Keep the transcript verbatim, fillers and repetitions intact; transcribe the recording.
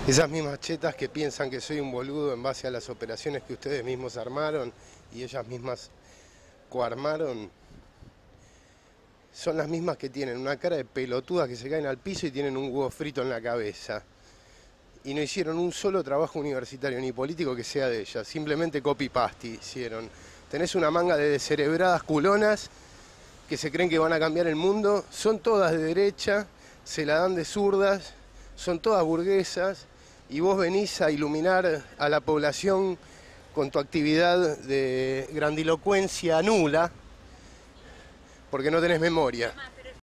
Esas mismas chetas que piensan que soy un boludo en base a las operaciones que ustedes mismos armaron y ellas mismas coarmaron, son las mismas que tienen una cara de pelotudas que se caen al piso y tienen un huevo frito en la cabeza. Y no hicieron un solo trabajo universitario ni político que sea de ellas, simplemente copy-paste hicieron. Tenés una manga de descerebradas culonas que se creen que van a cambiar el mundo, son todas de derecha, se la dan de zurdas, son todas burguesas, y vos venís a iluminar a la población con tu actividad de grandilocuencia nula, porque no tenés memoria.